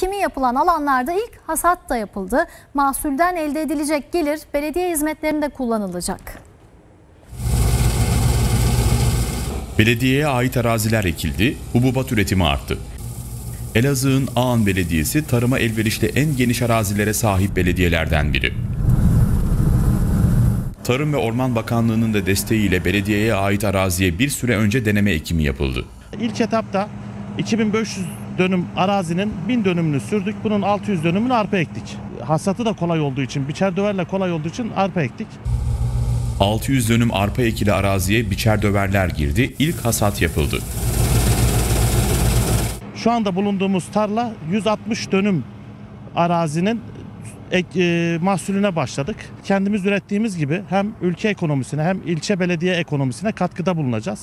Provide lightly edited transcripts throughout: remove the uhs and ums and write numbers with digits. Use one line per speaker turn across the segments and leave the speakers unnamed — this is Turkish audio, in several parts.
ekimi yapılan alanlarda ilk hasat da yapıldı. Mahsulden elde edilecek gelir belediye hizmetlerinde kullanılacak.
Belediyeye ait araziler ekildi, hububat üretimi arttı. Elazığ'ın Ağan Belediyesi tarıma elverişli en geniş arazilere sahip belediyelerden biri. Tarım ve Orman Bakanlığı'nın da desteğiyle belediyeye ait araziye bir süre önce deneme ekimi yapıldı.
İlk etapta 2500 dönüm arazinin 1000 dönümünü sürdük. Bunun 600 dönümünü arpa ektik. Hasatı da kolay olduğu için, biçer döverle kolay olduğu için arpa ektik.
600 dönüm arpa ekili araziye biçer döverler girdi, ilk hasat yapıldı.
Şu anda bulunduğumuz tarla 160 dönüm arazinin mahsulüne başladık. Kendimiz ürettiğimiz gibi hem ülke ekonomisine hem ilçe belediye ekonomisine katkıda bulunacağız.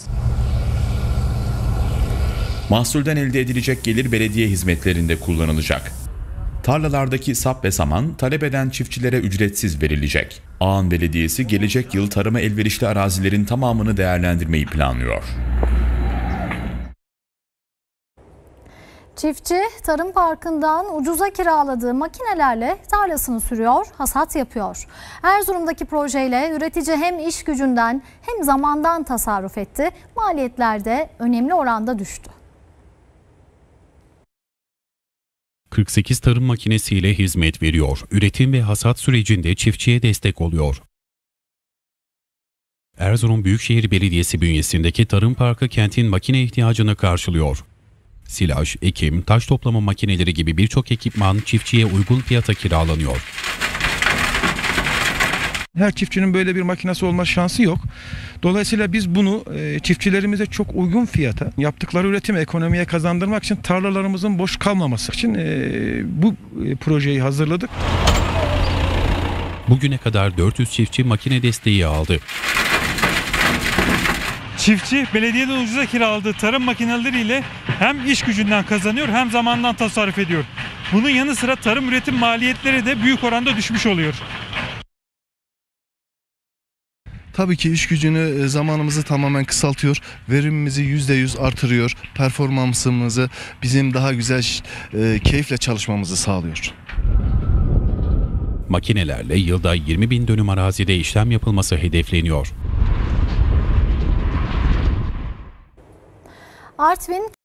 Mahsulden elde edilecek gelir belediye hizmetlerinde kullanılacak. Tarlalardaki sap ve saman talep eden çiftçilere ücretsiz verilecek. Ağan Belediyesi gelecek yıl tarıma elverişli arazilerin tamamını değerlendirmeyi planlıyor.
Çiftçi tarım parkından ucuza kiraladığı makinelerle tarlasını sürüyor, hasat yapıyor. Erzurum'daki projeyle üretici hem iş gücünden hem zamandan tasarruf etti. Maliyetler de önemli oranda düştü.
48 tarım makinesiyle hizmet veriyor. Üretim ve hasat sürecinde çiftçiye destek oluyor. Erzurum Büyükşehir Belediyesi bünyesindeki tarım parkı kentin makine ihtiyacını karşılıyor. Silaj, ekim, taş toplama makineleri gibi birçok ekipman çiftçiye uygun fiyata kiralanıyor.
Her çiftçinin böyle bir makinesi olma şansı yok. Dolayısıyla biz bunu çiftçilerimize çok uygun fiyata yaptıkları üretimi ekonomiye kazandırmak için tarlalarımızın boş kalmaması için bu projeyi hazırladık.
Bugüne kadar 400 çiftçi makine desteği aldı.
Çiftçi belediyeden ucuza kiraladığı tarım makineleriyle hem iş gücünden kazanıyor hem zamandan tasarruf ediyor. Bunun yanı sıra tarım üretim maliyetleri de büyük oranda düşmüş oluyor.
Tabii ki iş gücünü, zamanımızı tamamen kısaltıyor, verimimizi %100 artırıyor, performansımızı bizim daha güzel, keyifle çalışmamızı sağlıyor.
Makinelerle yılda 20.000 dönüm arazide işlem yapılması hedefleniyor.
Artvin